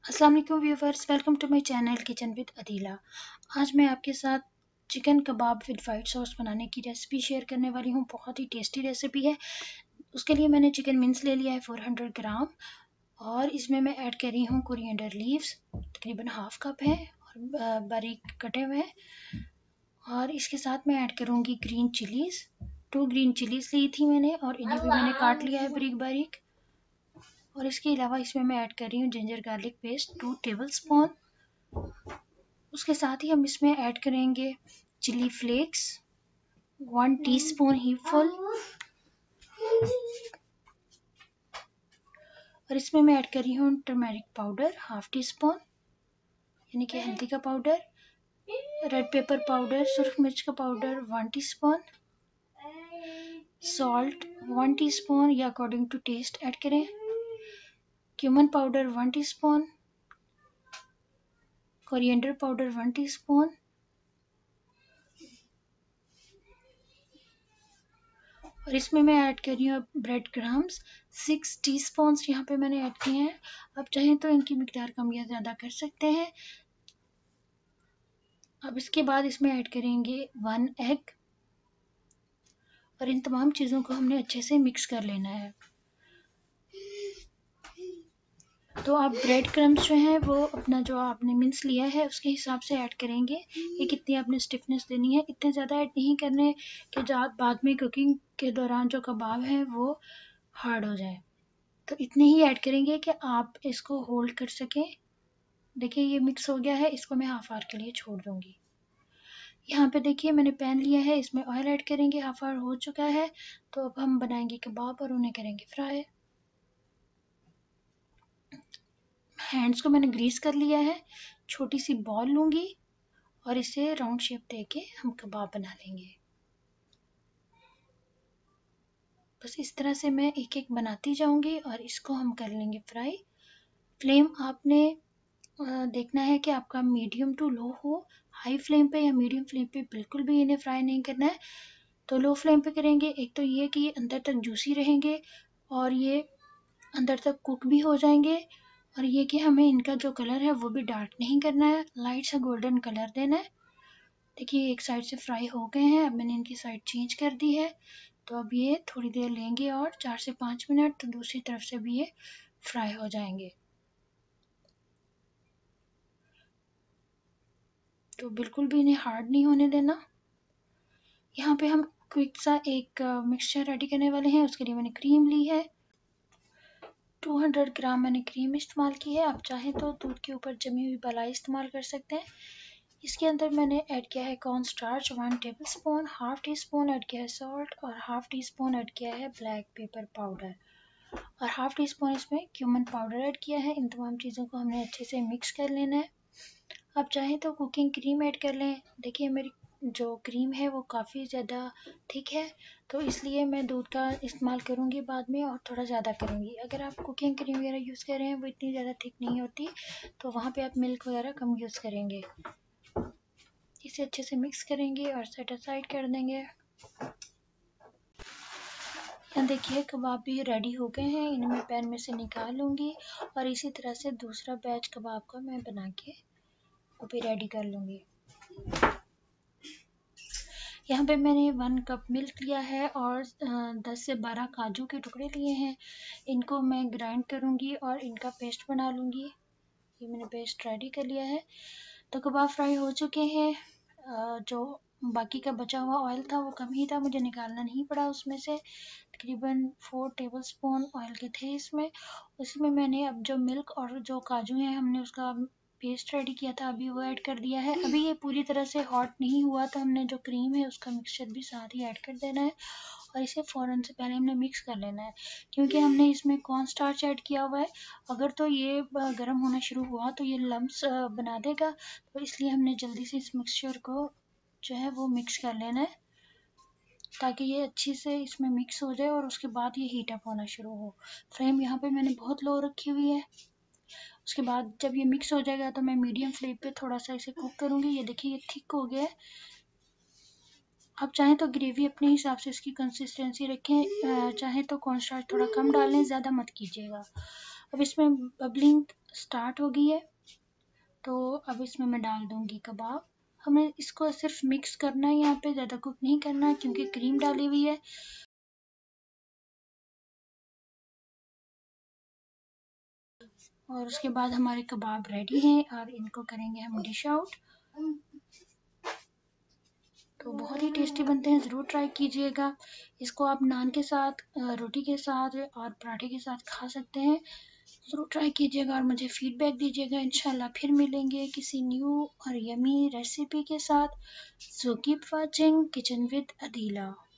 अस्सलाम वालेकुम viewers, welcome to my channel kitchen with Adila. आज मैं आपके साथ chicken kebab with white sauce बनाने की रेसिपी शेयर करने वाली हूँ। बहुत ही टेस्टी रेसिपी है। उसके लिए मैंने चिकन मिंस ले लिया है 400 ग्राम और इसमें मैं ऐड कर रही हूँ कोरिएंडर लीव्स, तकरीबन हाफ कप है और बारीक कटे हुए हैं। और इसके साथ मैं ऐड करूँगी ग्रीन चिलीज़। 2 ग्रीन चिलीज़ ली थी मैंने और इन्हें भी मैंने काट लिया है बारीक बारीक। और इसके अलावा इसमें मैं ऐड कर रही हूँ जिंजर गार्लिक पेस्ट 2 टेबलस्पून। उसके साथ ही हम इसमें ऐड करेंगे चिली फ्लेक्स 1 टीस्पून ही फुल। और इसमें मैं ऐड कर रही हूँ turmeric powder half teaspoon, यानी कि हल्दी का पाउडर, रेड पेपर पाउडर सुर्ख मिर्च का पाउडर 1 टीस्पून, सॉल्ट 1 टीस्पून या अकॉर्डिंग टू टेस्ट ऐड करें, cumin powder 1 teaspoon, coriander powder 1 teaspoon और इसमें मैं ऐड कर रही हूँ ब्रेड क्रम्स 6 टीस्पून यहाँ पे मैंने ऐड किए हैं। आप चाहें तो इनकी मिकदार कम या ज़्यादा कर सकते हैं। अब इसके बाद इसमें ऐड करेंगे 1 एग और इन तमाम चीज़ों को हमने अच्छे से मिक्स कर लेना है। तो आप ब्रेड क्रम्स जो हैं वो अपना जो आपने मिंस लिया है उसके हिसाब से ऐड करेंगे कि कितनी आपने स्टिफनेस देनी है। इतने ज़्यादा ऐड नहीं करने कि बाद में कुकिंग के दौरान जो कबाब है वो हार्ड हो जाए। तो इतने ही ऐड करेंगे कि आप इसको होल्ड कर सकें। देखिए ये मिक्स हो गया है, इसको मैं हाफ आवर के लिए छोड़ दूंगी। यहाँ पे देखिए मैंने पैन लिया है, इसमें ऑयल ऐड करेंगे। हाफ आवर हो चुका है तो अब हम बनाएंगे कबाब और उन्हें करेंगे फ्राई। हैंड्स को मैंने ग्रीस कर लिया है। छोटी सी बॉल लूंगी और इसे राउंड शेप देके हम कबाब बना लेंगे। बस इस तरह से मैं एक एक बनाती जाऊंगी और इसको हम कर लेंगे फ्राई। फ्लेम आपने देखना है कि आपका मीडियम टू लो हो। हाई फ्लेम पे या मीडियम फ्लेम पे बिल्कुल भी इन्हें फ्राई नहीं करना है। तो लो फ्लेम पे करेंगे, एक तो ये कि ये अंदर तक जूसी रहेंगे और ये अंदर तक कुक भी हो जाएंगे। और ये कि हमें इनका जो कलर है वो भी डार्क नहीं करना है, लाइट सा गोल्डन कलर देना है। देखिए एक साइड से फ्राई हो गए हैं, अब मैंने इनकी साइड चेंज कर दी है। तो अब ये थोड़ी देर लेंगे और 4 से 5 मिनट, तो दूसरी तरफ से भी ये फ्राई हो जाएंगे। तो बिल्कुल भी इन्हें हार्ड नहीं होने देना। यहाँ पे हम क्विक सा एक मिक्सचर रेडी करने वाले हैं। उसके लिए मैंने क्रीम ली है, 200 ग्राम मैंने क्रीम इस्तेमाल की है। आप चाहें तो दूध के ऊपर जमी हुई मलाई इस्तेमाल कर सकते हैं। इसके अंदर मैंने ऐड किया है corn starch 1 tablespoon, half teaspoon add किया है सॉल्ट और हाफ टी स्पून ऐड किया है ब्लैक पेपर पाउडर और हाफ टी स्पून इसमें क्यूमन पाउडर ऐड किया है। इन तमाम चीज़ों को हमने अच्छे से मिक्स कर लेना है। आप चाहें तो कुकिंग क्रीम ऐड कर लें। देखिए मेरी जो क्रीम है वो काफ़ी ज़्यादा थिक है, तो इसलिए मैं दूध का इस्तेमाल करूँगी बाद में और थोड़ा ज़्यादा करूँगी। अगर आप कुकिंग क्रीम वगैरह यूज़ कर रहे हैं वो इतनी ज़्यादा थिक नहीं होती, तो वहाँ पे आप मिल्क वगैरह कम यूज़ करेंगे। इसे अच्छे से मिक्स करेंगे और सेट असाइड कर देंगे। यहाँ देखिए कबाब भी रेडी हो गए हैं, इन्हें मैं पैन में से निकाल लूँगी और इसी तरह से दूसरा बैच कबाब का मैं बना के वो भी रेडी कर लूँगी। यहाँ पे मैंने 1 कप मिल्क लिया है और 10 से 12 काजू के टुकड़े लिए हैं। इनको मैं ग्राइंड करूँगी और इनका पेस्ट बना लूँगी। ये मैंने पेस्ट रेडी कर लिया है। तो कबाब फ्राई हो चुके हैं। जो बाकी का बचा हुआ ऑयल था वो कम ही था, मुझे निकालना नहीं पड़ा उसमें से। तकरीबन 4 टेबलस्पून ऑयल के थे इसमें। उसमें मैंने अब जो मिल्क और जो काजू हैं हमने उसका पेस्ट रेडी किया था, अभी वो ऐड कर दिया है। अभी ये पूरी तरह से हॉट नहीं हुआ, तो हमने जो क्रीम है उसका मिक्सचर भी साथ ही ऐड कर देना है और इसे फ़ौरन से पहले हमने मिक्स कर लेना है, क्योंकि हमने इसमें कॉर्न स्टार्च ऐड किया हुआ है। अगर तो ये गर्म होना शुरू हुआ तो ये लम्प्स बना देगा, तो इसलिए हमने जल्दी से इस मिक्सचर को जो है वो मिक्स कर लेना है ताकि ये अच्छी से इसमें मिक्स हो जाए और उसके बाद ये हीट अप होना शुरू हो। फ्लेम यहाँ पे मैंने बहुत लो रखी हुई है। उसके बाद जब ये मिक्स हो जाएगा तो मैं मीडियम फ्लेम पे थोड़ा सा इसे कुक करूँगी। ये देखिए ये थिक हो गया है। आप चाहें तो ग्रेवी अपने हिसाब से इसकी कंसिस्टेंसी रखें, चाहें तो कॉर्नस्टार्च थोड़ा कम डालें, ज़्यादा मत कीजिएगा। अब इसमें बबलिंग स्टार्ट हो गई है, तो अब इसमें मैं डाल दूंगी कबाब। हमें इसको सिर्फ मिक्स करना है, यहाँ पे ज़्यादा कुक नहीं करना है क्योंकि क्रीम डाली हुई है। और उसके बाद हमारे कबाब रेडी हैं और इनको करेंगे हम डिश आउट। तो बहुत ही टेस्टी बनते हैं, ज़रूर ट्राई कीजिएगा। इसको आप नान के साथ, रोटी के साथ और पराठे के साथ खा सकते हैं। ज़रूर ट्राई कीजिएगा और मुझे फीडबैक दीजिएगा। इंशाल्लाह फिर मिलेंगे किसी न्यू और यमी रेसिपी के साथ। So keep watching kitchen with Adeela.